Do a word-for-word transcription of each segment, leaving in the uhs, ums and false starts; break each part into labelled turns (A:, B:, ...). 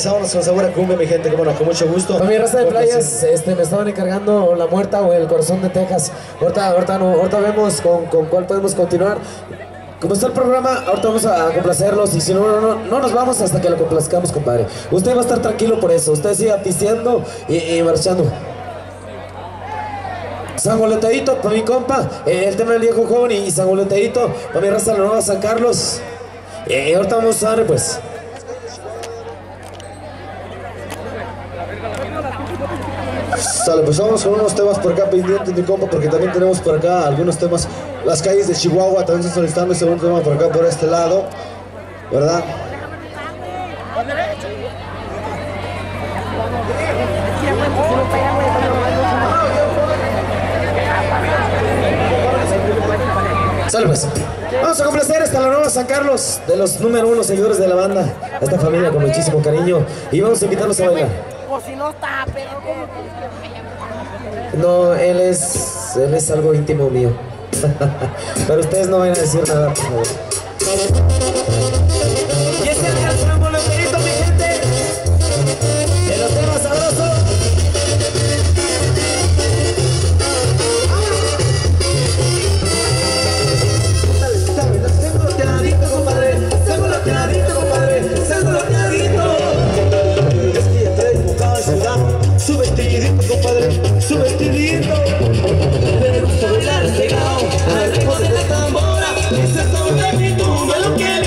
A: Vámonos con sabor a cumbia, mi gente, que bueno, con mucho gusto.
B: Para mi raza de playas, este, me estaban encargando La Muerta o El Corazón de Texas. Ahorita, ahorita, no, ahorita vemos con, con cuál podemos continuar. Como está el programa, ahorita vamos a complacerlos y si no, no, no, no nos vamos hasta que lo complazcamos, compadre. Usted va a estar tranquilo por eso, usted siga pisteando y, y marchando. Sangoleteadito para mi compa, eh, el tema del viejo joven y sangoleteadito para mi raza de la Nueva San Carlos. Eh, ahorita vamos a darle pues.
A: Sale, pues vamos con unos temas por acá pendientes, mi compa, porque también tenemos por acá algunos temas. Las calles de Chihuahua también están solicitando ese segundo tema por acá, por este lado, ¿verdad?
B: Sale pues. Vamos a complacer hasta la Nueva San Carlos, de los número uno seguidores de la banda, a esta familia con muchísimo cariño, y vamos a invitarlos a bailar.
C: Por si no está, pero ¿cómo?
B: No, él es, él es algo íntimo mío. Pero ustedes no van a decir nada, por favor. Y este es el sangoleteadito, mi gente, de los temas sabrosos.
A: Sangoloteadito, compadre, sangoloteadito, compadre, sangoloteadito. Es que ya trae bocado de ciudad, su vestidito, compadre, su vestidito. Me gusta bailar pegado al ritmo de la tambora, ese son de mi tú, no lo quiero.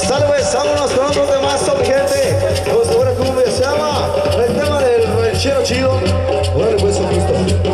A: Sale pues, vámonos con otro temazo, mi gente. Vamos a ver cómo se llama. El tema del ranchero chido. Órale pues, un gusto.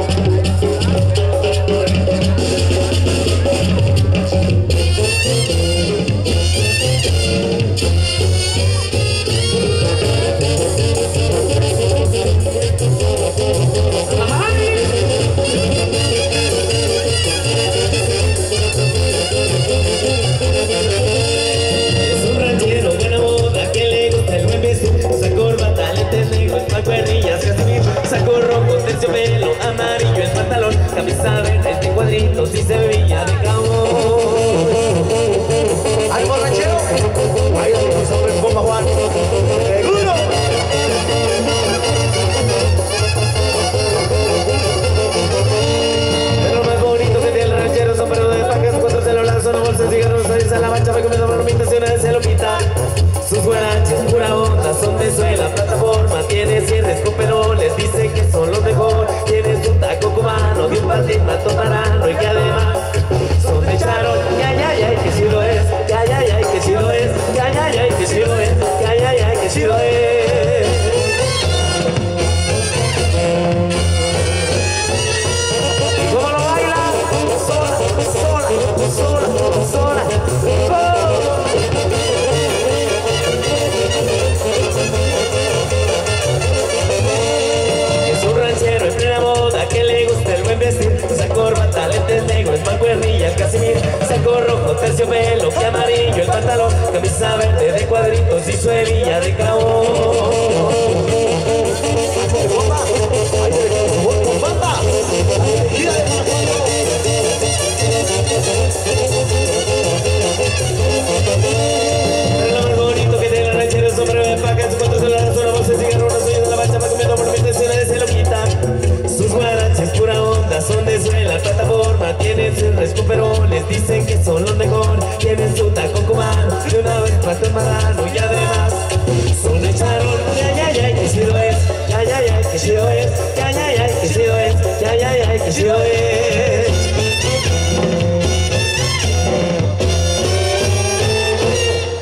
D: Pelo amarillo, el pantalón, camisa verde de cuadritos y semilla de cajón.
A: ¿Algo ranchero? Ahí es sobre el compa Juan. ¡Seguro!
D: Es lo más bonito que tiene el ranchero, sombrero de pacas, cuatro celulares, una bolsa de cigarros, seis a la mancha, me comiendo ornamentaciones, se lo quita. Sus guaraches, pura onda, son de suela, plataforma, tiene cierres con peroles, dice que son los mejor. Tiene su taco cubano, de un patín, mato tarano, y que además son de charol. Ya, ya, ya, que si lo es, ya, ya, ya, que si lo es, ya, ya, ya, que si lo es, ya, ya, ya, que si lo es. ¿Y cómo lo baila? Sola, sola, sola, sola, sola. Esa corbata, lentes negros, mancuernilla, el casimir, saco rojo, terciopelo, que amarillo, el pantalón, camisa verde de cuadritos y su hebilla de cajón. Es lo más bonito que tiene el ranchero, sombrero de paca, sus cuatro celulares, una bolsa de cigarro, una suya de la mancha, para comiendo por invitaciones, se lo quitan. Sus guaraches, pura onda, son de suela, plataforma, tienen cierres con peroles, dicen que son los mejor. Tienen su taco cubano, de una vez pato en marrano, y además son de charol. Ya, ya, ya, que si lo es, ya, ya, ya, que si lo es, ya, ya, ya, que si lo es, ya, ya, ya, que si lo es.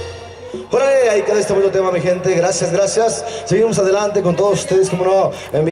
A: Por ahí, ahí queda este bonito tema, mi gente. Gracias, gracias. Seguimos adelante con todos ustedes, como no.